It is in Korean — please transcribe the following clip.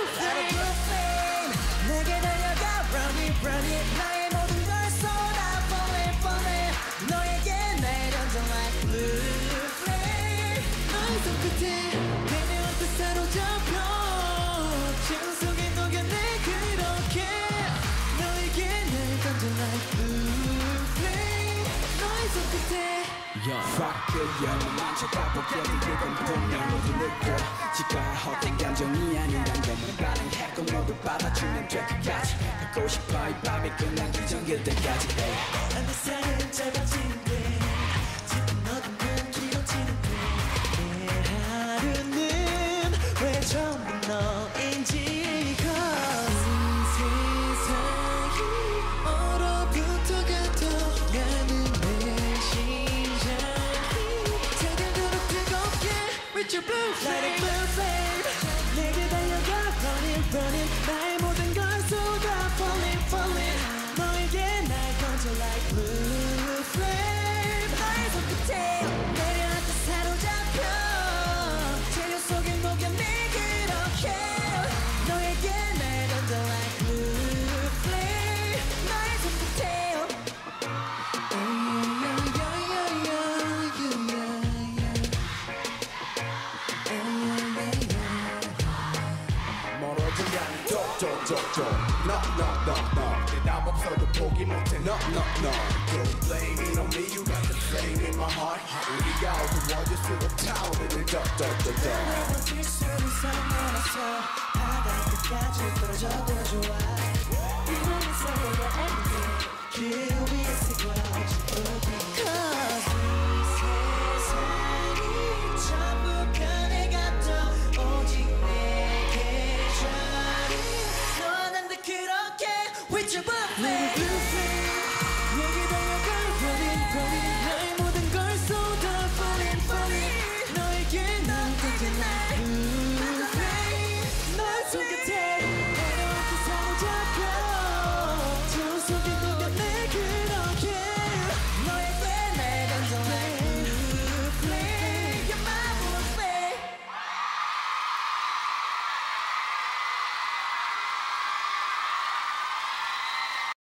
blue flame 내게 달려가 run it run it 나의 모든 걸 쏟아 falling falling 너에게 날 던져 like blue flame 너의 손끝에 내내 어떤 사로잡혀 지금 속에 녹여내 그렇게 너에게 날 던져 like blue flame 너의 손끝에 밖에 영원한 쳐다보게 이건 분명 모두 느껴 지가 헛된 감정이 아니란 건 가능해 꼭 모두 받아주면 돼 끝까지 갖고 싶어 이 밤이 끝나기 전 그때까지 어느새는 짧아지는데 지금 어둠은 길어지는데 내 하루는 왜 전부 너인지 Cause 이 세상이 얼어붙어가도 나는 내 심장이 새들도록 뜨겁게 With your blue flame Like a blue flame 내게 달려가 running running 나의 모든 걸 쏟아 falling falling 너에게 날 던져 like blue flame 나의 손끝에 내려앉아 사로잡혀 재료 속에 녹여내 그렇게 너에게 날 던져 like blue flame 나의 손끝에 멀어진 양이 톡톡톡톡 No no no no 대답 없어도 포기 못해 No no no Don't blame it on me You got the flame in my heart 우리가 어두워질수록 타오르는 덕덕덕덕 내 실수를 삼아서 바닥 끝까지 떨어져도 좋아